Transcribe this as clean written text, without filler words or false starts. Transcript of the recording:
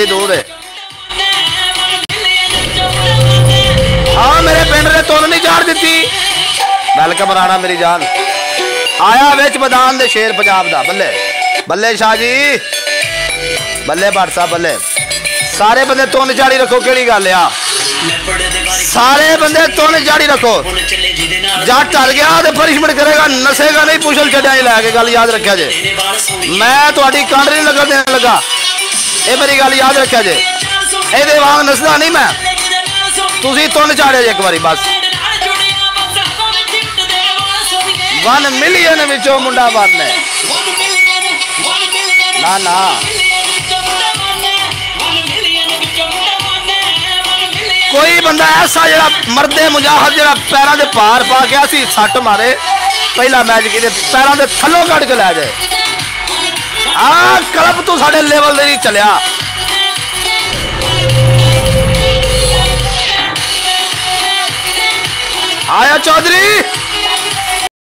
काफी दूर है। हाँ मेरे पिंड ने तुन नहीं चाड़ दी। वेलकम राणा मेरी जान आया विच मैदान दे शेर पंजाब दा। बल्ले बल्ले शाह जी बल्ले भट्ट साहब बल्ले। सारे बंदे तुन चाड़ी रखो केड़ी गल आ सारे बंदे तुन चाड़ी रखो। जट टल गया तो पनिशमेंट करेगा नसेगा नहीं पुछल छड्या लैके गल याद रखा जे। मैं तुहाडी कंड नहीं लगा देने लगा ये मेरी गल याद रखा जे। ये वांग नसदा नहीं मैं तुसी तुन चाड़े जे एक बारी बस। 1 मिलियन विचों मुंडा बन है ना ना कोई बंदा ऐसा जरा मर्दे मुजाहद जरा पैरों के पार पा के सी सट मारे पहला मैच कि पैरों के थलों कट के लै जाए। क्लब तो साढ़े लेवल नहीं चलिया। आया चौधरी